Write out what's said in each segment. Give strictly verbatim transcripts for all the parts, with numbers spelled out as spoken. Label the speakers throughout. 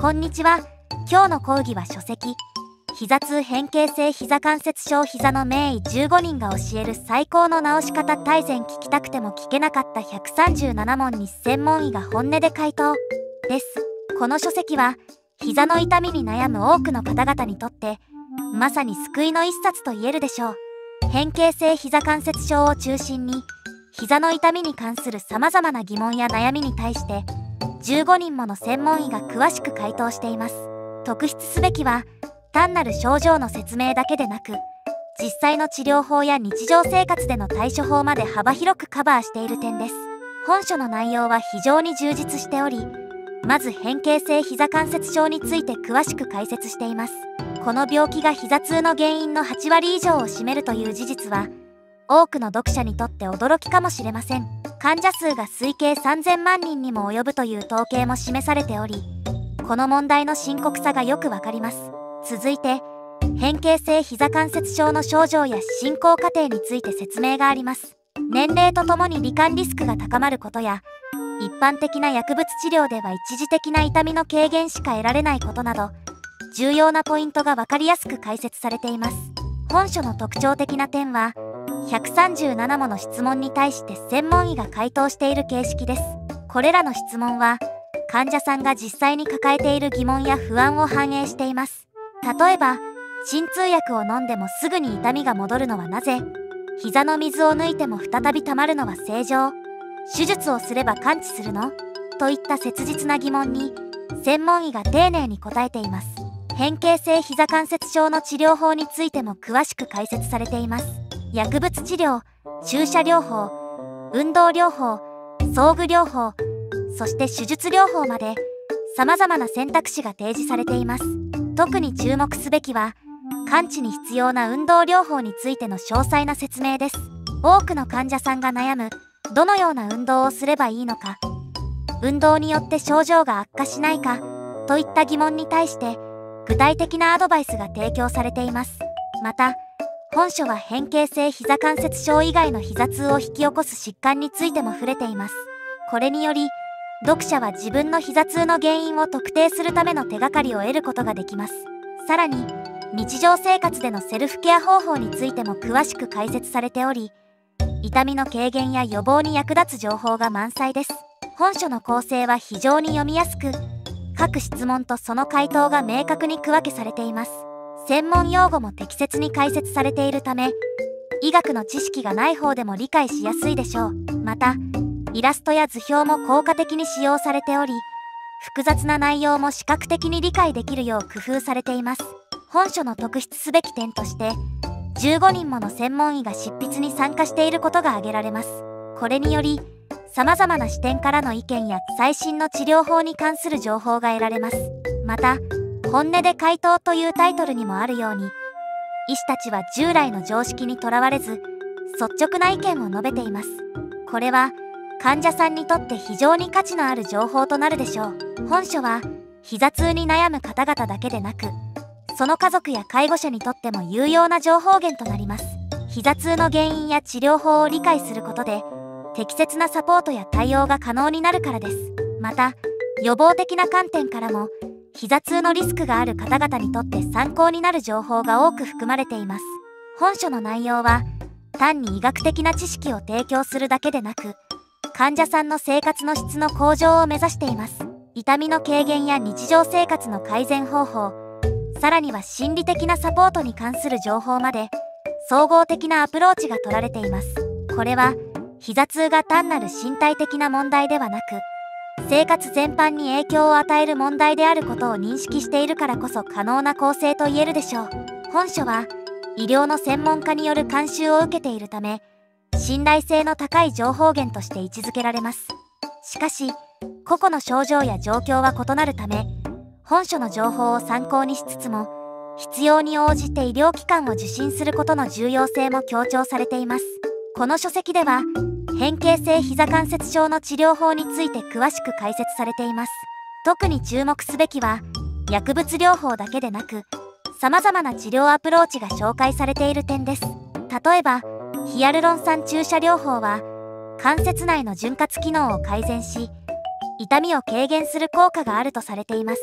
Speaker 1: こんにちは。今日の講義は書籍膝痛変形性膝関節症膝の名医じゅうごにんが教える最高の治し方大全聞きたくても聞けなかったひゃくさんじゅうななもんに専門医が本音で回答です。この書籍は膝の痛みに悩む多くの方々にとってまさに救いの一冊と言えるでしょう。変形性膝関節症を中心に膝の痛みに関する様々な疑問や悩みに対してじゅうごにんもの専門医が詳しく回答しています。特筆すべきは単なる症状の説明だけでなく実際の治療法や日常生活での対処法まで幅広くカバーしている点です。本書の内容は非常に充実しており、まず変形性膝関節症について詳しく解説しています。この病気が膝痛の原因のはちわり以上を占めるという事実は多くの読者にとって驚きかもしれません。患者数が推計さんぜんまんにんにも及ぶという統計も示されており、この問題の深刻さがよくわかります。続いて、変形性膝関節症の症状や進行過程について説明があります。年齢とともに罹患リスクが高まることや、一般的な薬物治療では一時的な痛みの軽減しか得られないことなど、重要なポイントがわかりやすく解説されています。本書の特徴的な点は、ひゃくさんじゅうななもの質問に対して専門医が回答している形式です。これらの質問は、患者さんが実際に抱えている疑問や不安を反映しています。例えば、鎮痛薬を飲んでもすぐに痛みが戻るのはなぜ？膝の水を抜いても再び溜まるのは正常？手術をすれば完治するの？といった切実な疑問に、専門医が丁寧に答えています。変形性膝関節症の治療法についても詳しく解説されています。薬物治療、注射療法、運動療法、装具療法、そして手術療法まで様々な選択肢が提示されています。特に注目すべきは、完治に必要な運動療法についての詳細な説明です。多くの患者さんが悩む、どのような運動をすればいいのか、運動によって症状が悪化しないか、といった疑問に対して、具体的なアドバイスが提供されています。また、本書は変形性膝関節症以外の膝痛を引き起こす疾患についても触れています。これにより、読者は自分の膝痛の原因を特定するための手がかりを得ることができます。さらに、日常生活でのセルフケア方法についても詳しく解説されており、痛みの軽減や予防に役立つ情報が満載です。本書の構成は非常に読みやすく、各質問とその回答が明確に区分けされています。専門用語も適切に解説されているため、医学の知識がない方でも理解しやすいでしょう。また、イラストや図表も効果的に使用されており、複雑な内容も視覚的に理解できるよう工夫されています。本書の特筆すべき点として、じゅうごにんもの専門医が執筆に参加していることが挙げられます。これにより、様々な視点からの意見や最新の治療法に関する情報が得られます。また、本音で回答というタイトルにもあるように、医師たちは従来の常識にとらわれず、率直な意見を述べています。これは、患者さんにとって非常に価値のある情報となるでしょう。本書は、膝痛に悩む方々だけでなく、その家族や介護者にとっても有用な情報源となります。膝痛の原因や治療法を理解することで、適切なサポートや対応が可能になるからです。また、予防的な観点からも、膝痛のリスクがある方々にとって参考になる情報が多く含まれています。本書の内容は、単に医学的な知識を提供するだけでなく、患者さんの生活の質の向上を目指しています。痛みの軽減や日常生活の改善方法、さらには心理的なサポートに関する情報まで、総合的なアプローチが取られています。これは、膝痛が単なる身体的な問題ではなく、生活全般に影響を与える問題であることを認識しているからこそ可能な構成と言えるでしょう。本書は、医療の専門家による監修を受けているため、信頼性の高い情報源として位置づけられます。しかし、個々の症状や状況は異なるため、本書の情報を参考にしつつも、必要に応じて医療機関を受診することの重要性も強調されています。この書籍では、変形性膝関節症の治療法について詳しく解説されています。特に注目すべきは、薬物療法だけでなく、様々な治療アプローチが紹介されている点です。例えば、ヒアルロン酸注射療法は、関節内の潤滑機能を改善し、痛みを軽減する効果があるとされています。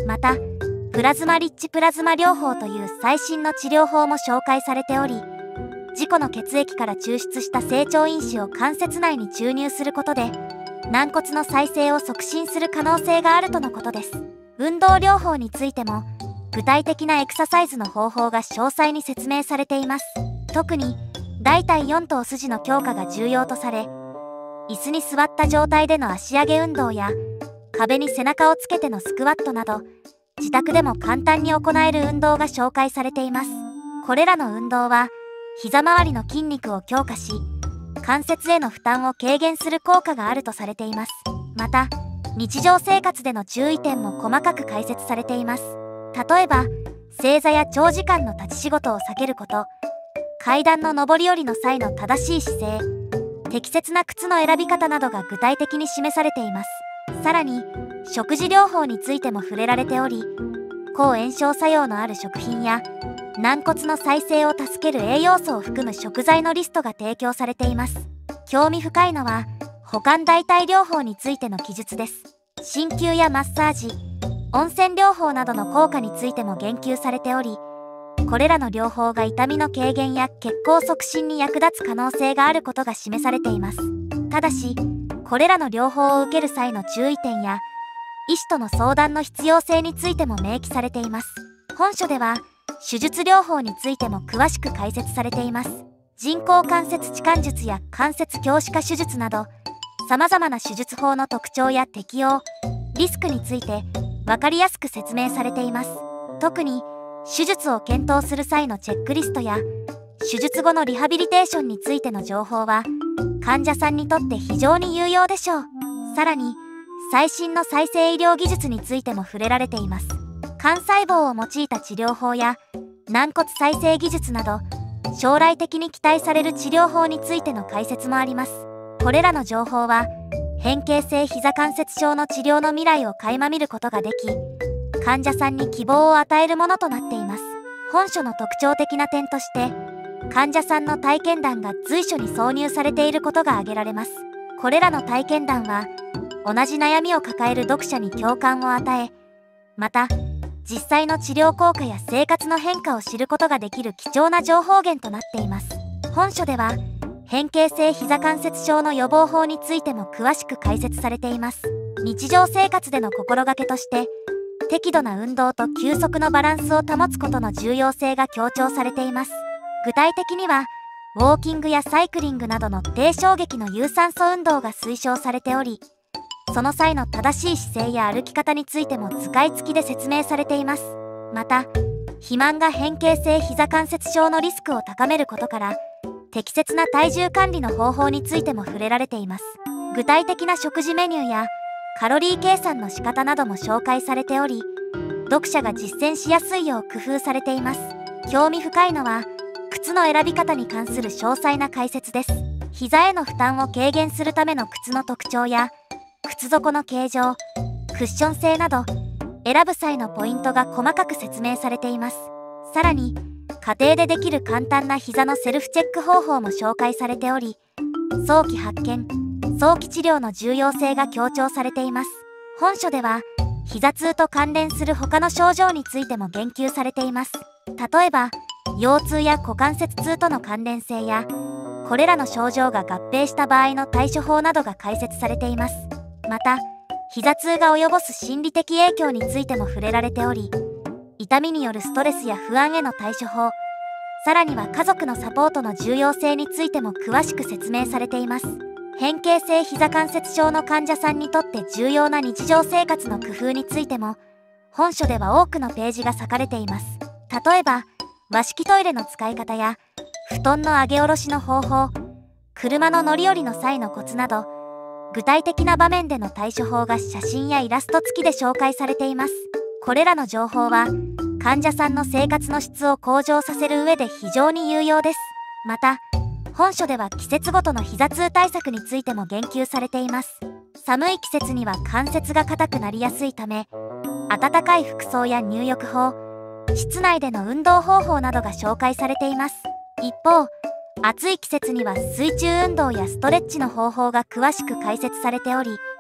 Speaker 1: また、プラズマリッチプラズマ療法という最新の治療法も紹介されており、自己の血液から抽出した成長因子を関節内に注入することで、軟骨の再生を促進する可能性があるとのことです。運動療法についても、具体的なエクササイズの方法が詳細に説明されています。特に、大腿四頭筋の強化が重要とされ、椅子に座った状態での足上げ運動や、壁に背中をつけてのスクワットなど、自宅でも簡単に行える運動が紹介されています。これらの運動は、膝周りの筋肉を強化し、関節への負担を軽減する効果があるとされています。また、日常生活での注意点も細かく解説されています。例えば、正座や長時間の立ち仕事を避けること、階段の上り下りの際の正しい姿勢、適切な靴の選び方などが具体的に示されています。さらに、食事療法についても触れられており、抗炎症作用のある食品や、軟骨の再生を助ける栄養素を含む食材のリストが提供されています。興味深いのは、補完代替療法についての記述です。鍼灸やマッサージ、温泉療法などの効果についても言及されており、これらの療法が痛みの軽減や血行促進に役立つ可能性があることが示されています。ただし、これらの療法を受ける際の注意点や、医師との相談の必要性についても明記されています。本書では、手術療法についても詳しく解説されています。人工関節置換術や関節鏡視化手術など、様々な手術法の特徴や適用、リスクについて分かりやすく説明されています。特に、手術を検討する際のチェックリストや、手術後のリハビリテーションについての情報は、患者さんにとって非常に有用でしょう。さらに、最新の再生医療技術についても触れられています。幹細胞を用いた治療法や軟骨再生技術など、将来的に期待される治療法についての解説もあります。これらの情報は、変形性膝関節症の治療の未来を垣間見ることができ、患者さんに希望を与えるものとなっています。本書の特徴的な点として、患者さんの体験談が随所に挿入されていることが挙げられます。これらの体験談は、同じ悩みを抱える読者に共感を与え、また、実際の治療効果や生活の変化を知ることができる貴重な情報源となっています。本書では、変形性膝関節症の予防法についても詳しく解説されています。日常生活での心がけとして、適度な運動と休息のバランスを保つことの重要性が強調されています。具体的には、ウォーキングやサイクリングなどの低衝撃の有酸素運動が推奨されており、その際の正しい姿勢や歩き方についても図解付きで説明されています。また、肥満が変形性膝関節症のリスクを高めることから、適切な体重管理の方法についても触れられています。具体的な食事メニューやカロリー計算の仕方なども紹介されており、読者が実践しやすいよう工夫されています。興味深いのは、靴の選び方に関する詳細な解説です。膝への負担を軽減するための靴の特徴や、靴底の形状、クッション性など、選ぶ際のポイントが細かく説明されています。さらに、家庭でできる簡単な膝のセルフチェック方法も紹介されており、早期発見、早期治療の重要性が強調されています。本書では、膝痛と関連する他の症状についても言及されています。例えば、腰痛や股関節痛との関連性や、これらの症状が合併した場合の対処法などが解説されています。また、膝痛が及ぼす心理的影響についても触れられており、痛みによるストレスや不安への対処法、さらには家族のサポートの重要性についても詳しく説明されています。変形性膝関節症の患者さんにとって重要な日常生活の工夫についても、本書では多くのページが割かれています。例えば、和式トイレの使い方や、布団の上げ下ろしの方法、車の乗り降りの際のコツなど、具体的な場面での対処法が写真やイラスト付きで紹介されています。これらの情報は、患者さんの生活の質を向上させる上で非常に有用です。また、本書では季節ごとの膝痛対策についても言及されています。寒い季節には関節が硬くなりやすいため、暖かい服装や入浴法、室内での運動方法などが紹介されています。一方、暑い季節には水中運動やストレッチの方法が詳しく解説されており、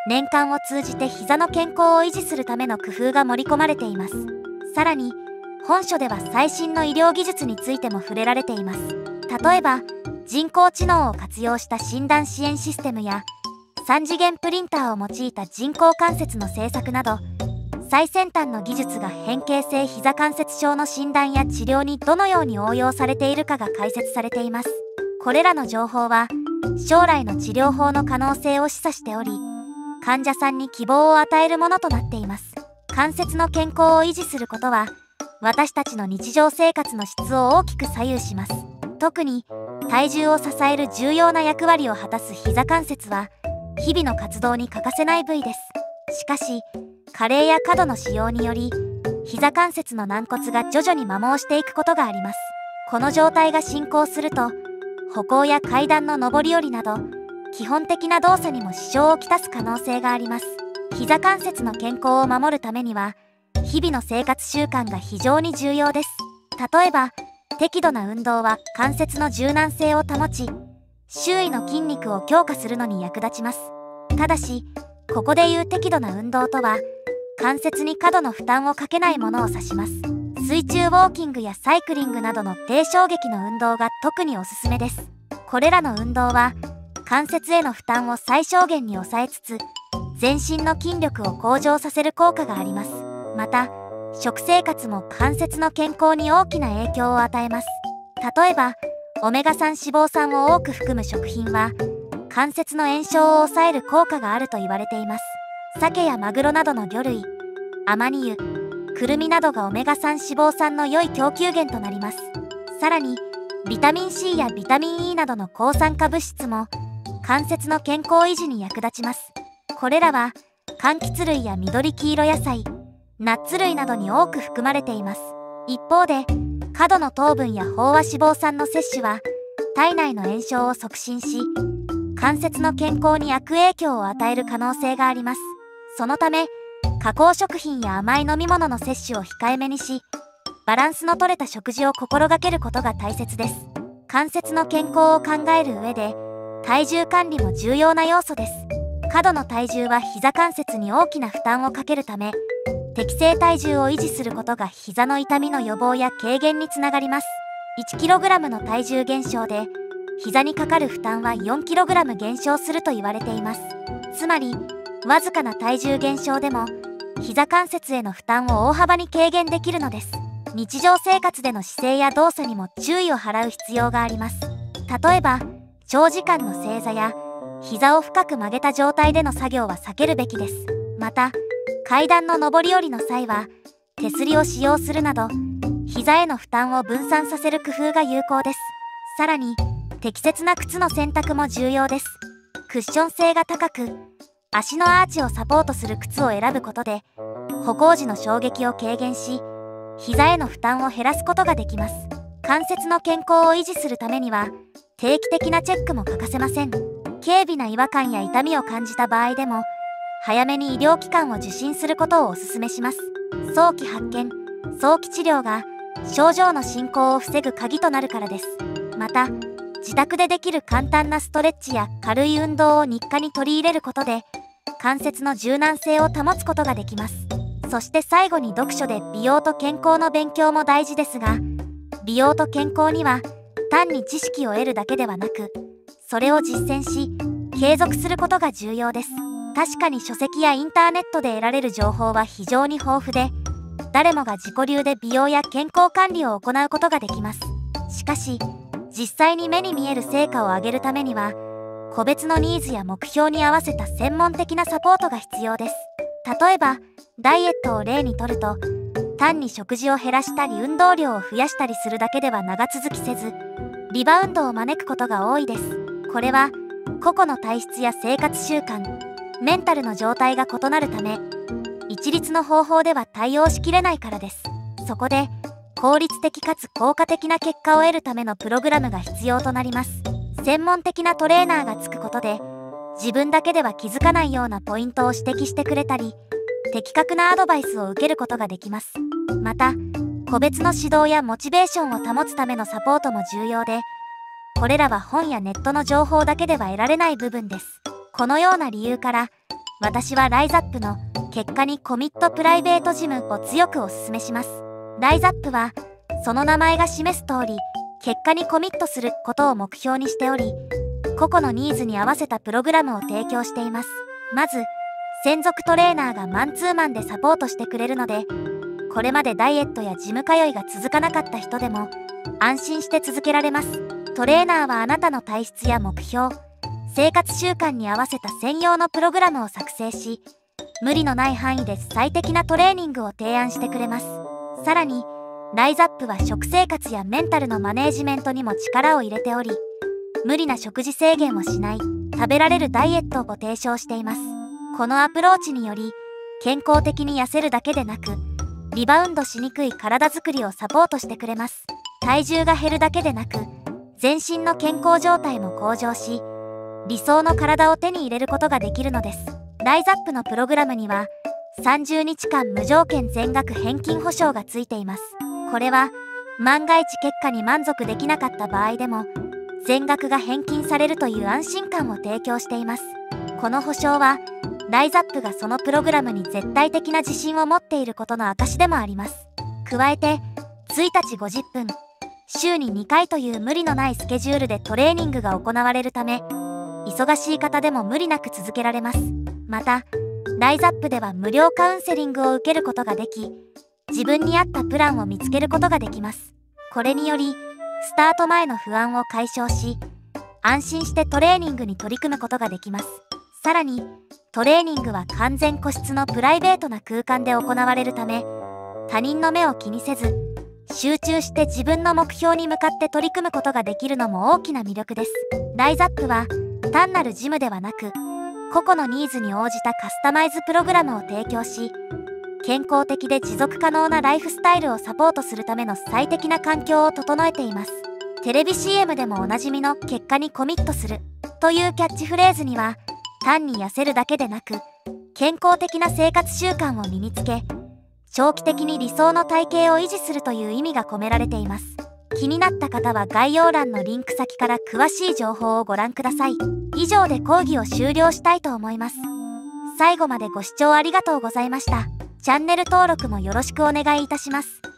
Speaker 1: 年間を通じて膝の健康を維持するための工夫が盛り込まれています。さらに、本書では最新の医療技術についても触れられています。例えば、人工知能を活用した診断支援システムや、さん次元プリンターを用いた人工関節の製作など、最先端の技術が変形性膝関節症の診断や治療にどのように応用されているかが解説されています。これらの情報は、将来の治療法の可能性を示唆しており、患者さんに希望を与えるものとなっています。関節の健康を維持することは、私たちの日常生活の質を大きく左右します。特に、体重を支える重要な役割を果たす膝関節は、日々の活動に欠かせない部位です。しかし、加齢や過度の使用により、膝関節の軟骨が徐々に摩耗していくことがあります。この状態が進行すると、歩行や階段の上り下りなど、基本的な動作にも支障をきたす可能性があります。膝関節の健康を守るためには、日々の生活習慣が非常に重要です。例えば、適度な運動は関節の柔軟性を保ち、周囲の筋肉を強化するのに役立ちます。ただし、ここでいう適度な運動とは、関節に過度の負担をかけないものを指します。水中ウォーキングやサイクリングなどの低衝撃の運動が特におすすめです。これらの運動は、関節への負担を最小限に抑えつつ、全身の筋力を向上させる効果があります。また、食生活も関節の健康に大きな影響を与えます。例えば、オメガさん脂肪酸を多く含む食品は、関節の炎症を抑える効果があると言われています。鮭やマグロなどの魚類、アマニ油、くるみなどがオメガさん脂肪酸の良い供給源となります。さらに、ビタミン シー やビタミン イー などの抗酸化物質も、関節の健康維持に役立ちます。これらは、柑橘類や緑黄色野菜、ナッツ類などに多く含まれています。一方で、過度の糖分や飽和脂肪酸の摂取は、体内の炎症を促進し、関節の健康に悪影響を与える可能性があります。そのため、加工食品や甘い飲み物の摂取を控えめにし、バランスの取れた食事を心がけることが大切です。関節の健康を考える上で、体重管理も重要な要素です。過度の体重は膝関節に大きな負担をかけるため、適正体重を維持することが膝の痛みの予防や軽減につながります。いちキログラム の体重減少で、膝にかかる負担は よんキログラム 減少すると言われています。つまり、わずかな体重減少でも、膝関節への負担を大幅に軽減できるのです。日常生活での姿勢や動作にも注意を払う必要があります。例えば、長時間の正座や、膝を深く曲げた状態での作業は避けるべきです。また、階段の上り下りの際は、手すりを使用するなど、膝への負担を分散させる工夫が有効です。さらに、適切な靴の選択も重要です。クッション性が高く、足のアーチをサポートする靴を選ぶことで、歩行時の衝撃を軽減し、膝への負担を減らすことができます。関節の健康を維持するためには、定期的なチェックも欠かせません。軽微な違和感や痛みを感じた場合でも、早めに医療機関を受診することをお勧めします。早期発見、早期治療が症状の進行を防ぐ鍵となるからです。また、自宅でできる簡単なストレッチや軽い運動を日課に取り入れることで、関節の柔軟性を保つことができます。そして最後に読書で美容と健康の勉強も大事ですが、美容と健康には単に知識を得るだけではなく、それを実践し、継続することが重要です。確かに書籍やインターネットで得られる情報は非常に豊富で、誰もが自己流で美容や健康管理を行うことができます。しかし、実際に目に見える成果を上げるためには、個別のニーズや目標に合わせた専門的なサポートが必要です。例えば、ダイエットを例にとると、単に食事を減らしたり運動量を増やしたりするだけでは長続きせず、リバウンドを招くことが多いです。これは、個々の体質や生活習慣、メンタルの状態が異なるため、一律の方法では対応しきれないからです。そこで、効率的かつ効果的な結果を得るためのプログラムが必要となります。専門的なトレーナーがつくことで、自分だけでは気づかないようなポイントを指摘してくれたり、的確なアドバイスを受けることができます。また、個別の指導やモチベーションを保つためのサポートも重要で、これらは本やネットの情報だけでは得られない部分です。このような理由から、 私はライザップの結果にコミットプライベートジムを強くお勧めします。ライザップはその名前が示す通り、結果にコミットすることを目標にしており、個々のニーズに合わせたプログラムを提供しています。まず、専属トレーナーがマンツーマンでサポートしてくれるので、これまでダイエットやジム通いが続かなかった人でも安心して続けられます。トレーナーはあなたの体質や目標、生活習慣に合わせた専用のプログラムを作成し、無理のない範囲で最適なトレーニングを提案してくれます。さらに、ライザップは食生活やメンタルのマネージメントにも力を入れており、無理な食事制限をしない、食べられるダイエットをご提唱しています。このアプローチにより、健康的に痩せるだけでなく、リバウンドしにくい体づくりをサポートしてくれます。体重が減るだけでなく、全身の健康状態も向上し、理想の体を手に入れることができるのです。ライザップのプログラムには、さんじゅうにちかん無条件全額返金保証がついています。これは、万が一結果に満足できなかった場合でも、全額が返金されるという安心感を提供しています。この保証は、ライザップがそのプログラムに絶対的な自信を持っていることの証でもあります。加えて、いちにちごじゅっぷん、週ににかいという無理のないスケジュールでトレーニングが行われるため、忙しい方でも無理なく続けられます。また、ライザップでは無料カウンセリングを受けることができ、自分に合ったプランを見つけることができます。これにより、スタート前の不安を解消し、安心してトレーニングに取り組むことができます。さらに、トレーニングは完全個室のプライベートな空間で行われるため、他人の目を気にせず、集中して自分の目標に向かって取り組むことができるのも大きな魅力です。ライザップは単なるジムではなく、個々のニーズに応じたカスタマイズプログラムを提供し、健康的で持続可能なライフスタイルをサポートするための最適な環境を整えています。テレビ シーエム でもおなじみの結果にコミットするというキャッチフレーズには、単に痩せるだけでなく、健康的な生活習慣を身につけ、長期的に理想の体型を維持するという意味が込められています。気になった方は概要欄のリンク先から詳しい情報をご覧ください。以上で講義を終了したいと思います。最後までご視聴ありがとうございました。チャンネル登録もよろしくお願いいたします。